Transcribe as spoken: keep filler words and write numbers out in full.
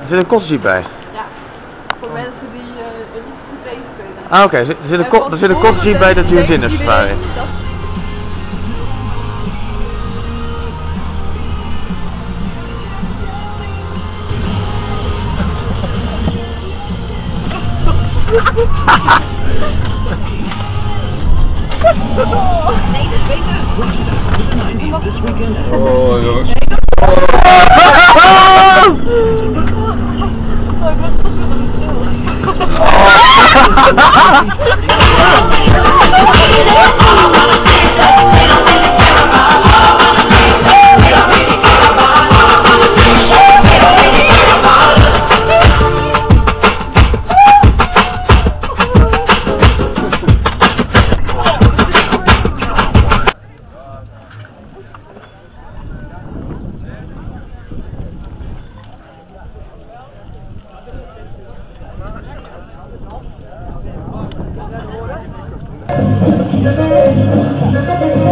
Er zit een kostjeep bij? Ja, voor mensen die uh, niet zo goed lezen kunnen. Ah oké, okay. er zit een, ko er zit een kostjeep bij dat je dinners safari. Nee, dat is beter. Oh jongens. Thank you.